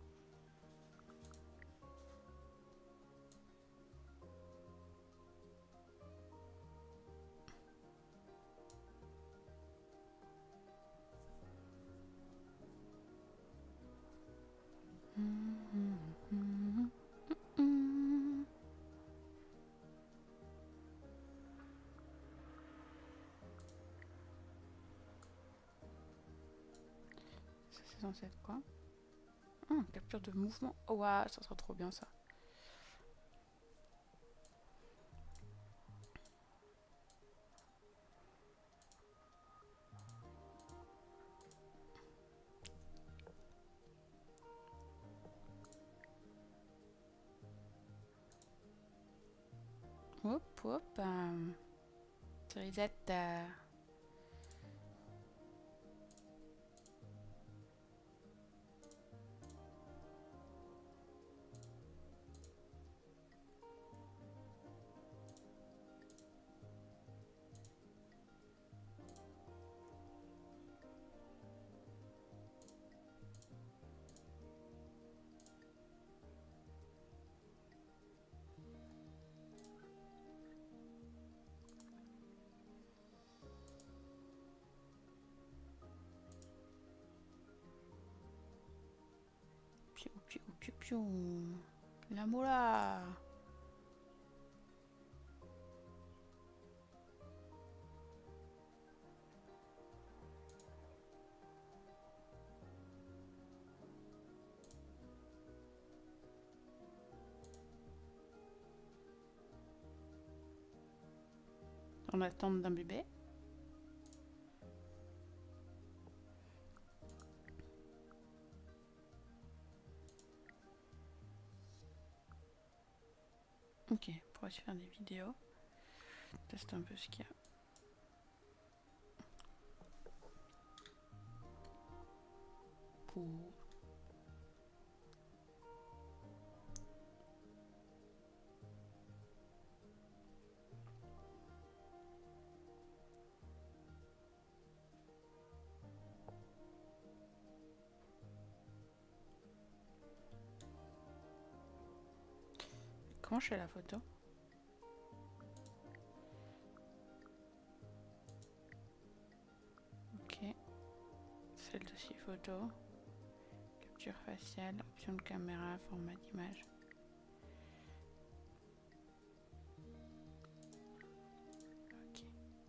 Ça, c'est censé être quoi? Ah, capture de mouvement. Oh, waouh, ça sera trop bien, ça. Hop, hop. Cerisette, Piou. La moula. En attente d'un bébé. Ok, pour essayer de faire des vidéos. Tester un peu ce qu'il y a. Pour... Comment je fais la photo? Ok. C'est le dossier photo. Capture faciale, option de caméra, format d'image. Ok.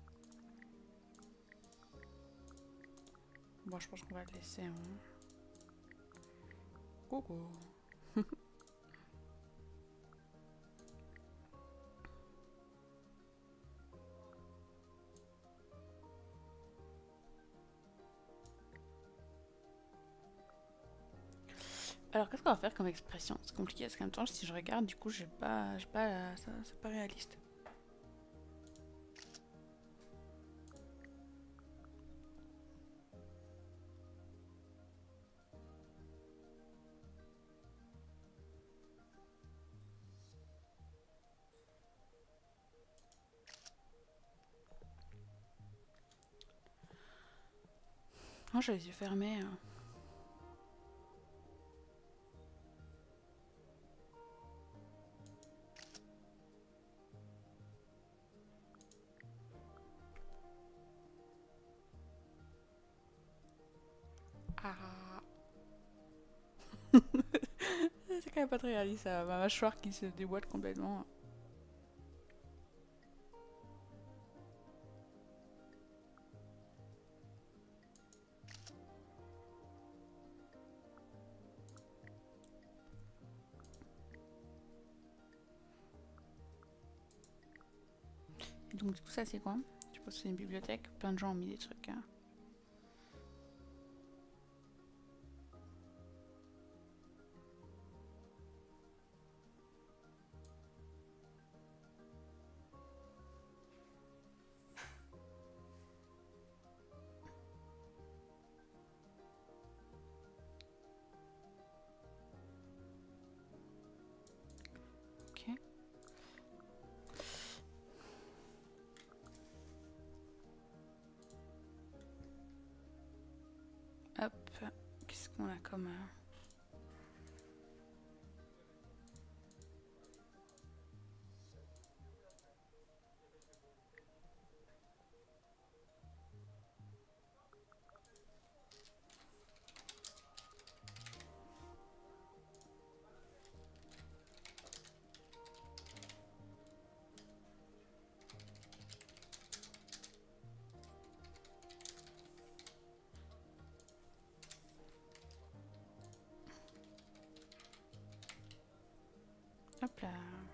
Bon, je pense qu'on va le laisser en... Coucou. Alors, qu'est-ce qu'on va faire comme expression? C'est compliqué parce qu'en même temps, si je regarde, du coup, j'ai pas ça, c'est pas réaliste. Oh, j'ai les yeux fermés. Ah. C'est quand même pas très réaliste, ça. Ma mâchoire qui se déboîte complètement. Et donc, du coup, ça, c'est quoi? Je pense que c'est une bibliothèque. Plein de gens ont mis des trucs. Hein. Ok. Hop. Qu'est-ce qu'on a comme... Hop là.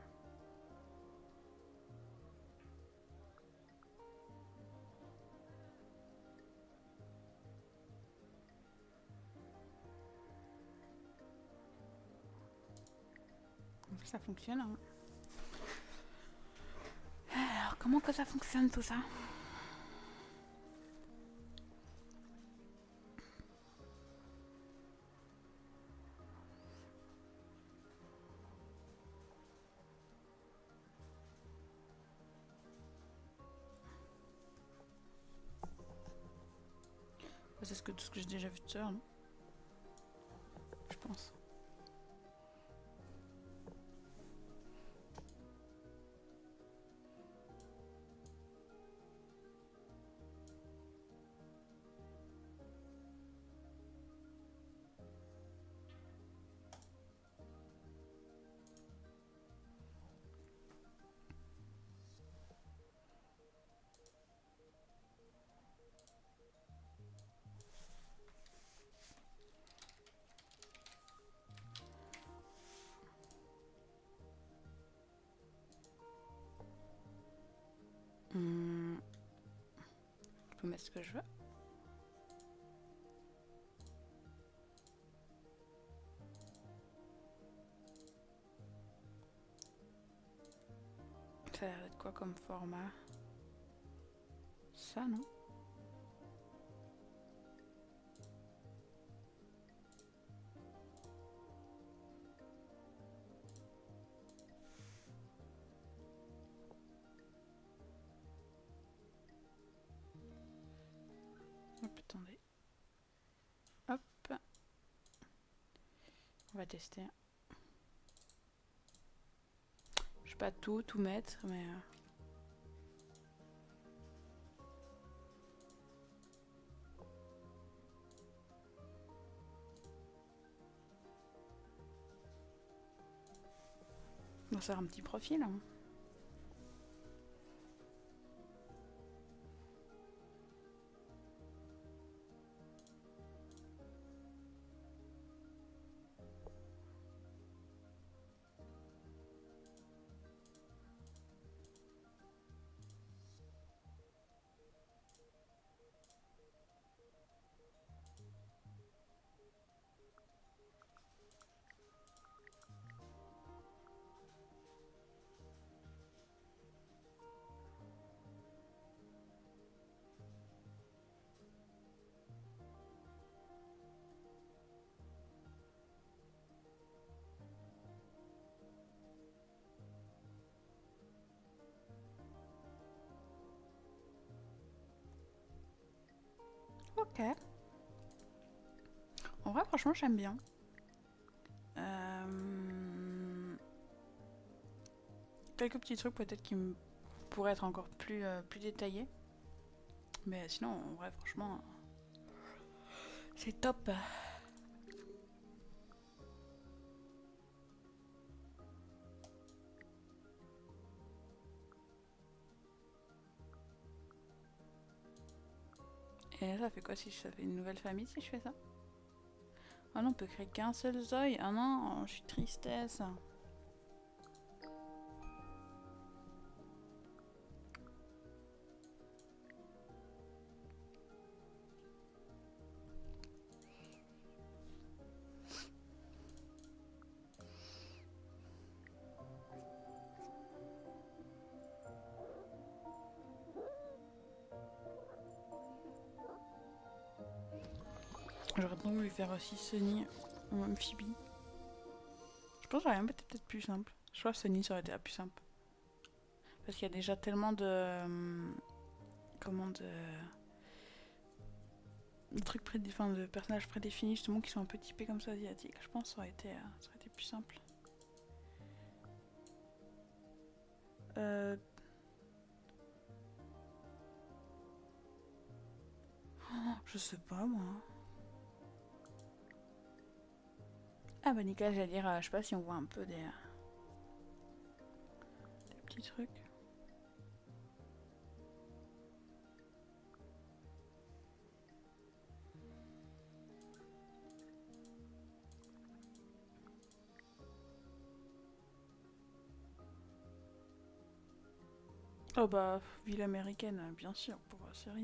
Ça fonctionne. Hein. Alors, comment que ça fonctionne tout ça? C'est tout ce que j'ai déjà vu de ça, non? Je pense. ce que je veux. Ça a l'air d'être quoi comme format? Ça, non? Hop, attendez. Hop. On va tester. Je vais pas tout mettre, mais... On va faire un petit profil. Hein. Ok. En vrai, franchement, j'aime bien. Quelques petits trucs peut-être qui pourraient être encore plus détaillés. Mais sinon, en vrai, franchement, c'est top. Et ça fait quoi si ça fait une nouvelle famille si je fais ça? Ah non, on peut créer qu'un seul Zoï. Ah non, je suis tristesse. J'aurais donc voulu faire aussi Sunny ou même Phoebe. Je pense que ça aurait même été peut-être plus simple. Je crois que Sunny ça aurait été la plus simple. Parce qu'il y a déjà tellement de... comment de trucs prédéfinis, de personnages prédéfinis justement qui sont un peu typés comme ça asiatiques. Je pense que ça aurait été plus simple. Oh, je sais pas moi. Ah bah nickel, j'allais dire, je sais pas si on voit un peu des petits trucs. Oh bah, ville américaine, bien sûr, pour la série.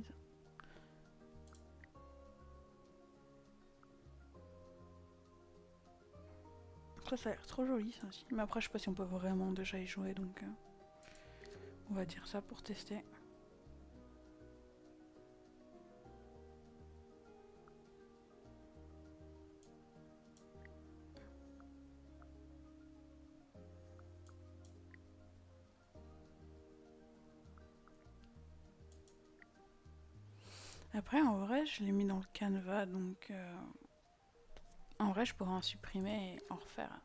Après, ça a l'air trop joli ça aussi. Mais après, je sais pas si on peut vraiment déjà y jouer, donc on va dire ça pour tester. Après, en vrai, je l'ai mis dans le Canva, donc en vrai, je pourrais en supprimer et en refaire.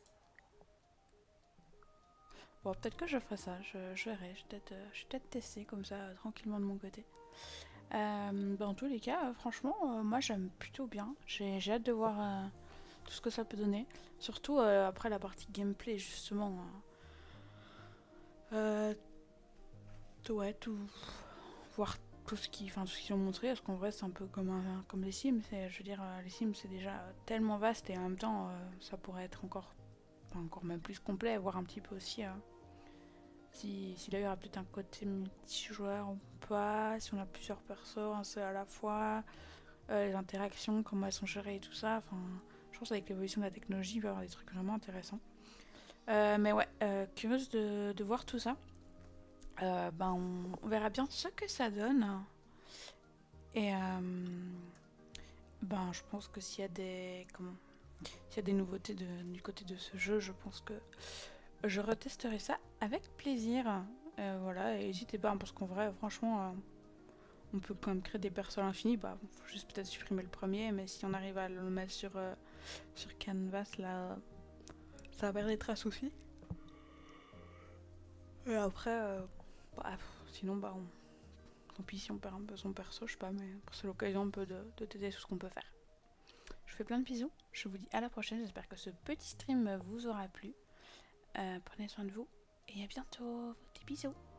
Bon, peut-être que je ferai ça, je verrai, je vais peut-être tester comme ça, tranquillement de mon côté. Dans tous les cas, franchement, moi j'aime plutôt bien. J'ai hâte de voir tout ce que ça peut donner. Surtout après la partie gameplay, justement. Ouais, tout. Voir tout ce qu'ils ont montré, parce qu'en vrai, c'est un peu comme les Sims. Je veux dire, les Sims, c'est déjà tellement vaste et en même temps, ça pourrait être encore même plus complet, voire un petit peu aussi Si là il y aura peut-être un côté multijoueur ou pas, si on a plusieurs persos, un seul à la fois, les interactions, comment elles sont gérées et tout ça. Enfin, je pense qu'avec l'évolution de la technologie, il va y avoir des trucs vraiment intéressants. Mais ouais, curieuse de voir tout ça. Ben on verra bien ce que ça donne. Et ben je pense que s'il y a des nouveautés du côté de ce jeu, je pense que je retesterai ça avec plaisir. Voilà, et n'hésitez pas, hein, parce qu'en vrai, franchement, on peut quand même créer des persos à l'infini. Bah, faut juste peut-être supprimer le premier, mais si on arrive à le mettre sur Canvas, là, ça va pas être un souci. Et après, bah, sinon, bah, tant pis si on perd un peu son perso, je sais pas, mais c'est l'occasion un peu de tester tout ce qu'on peut faire. Je vous fais plein de bisous, je vous dis à la prochaine, j'espère que ce petit stream vous aura plu. Prenez soin de vous et à bientôt, des bisous.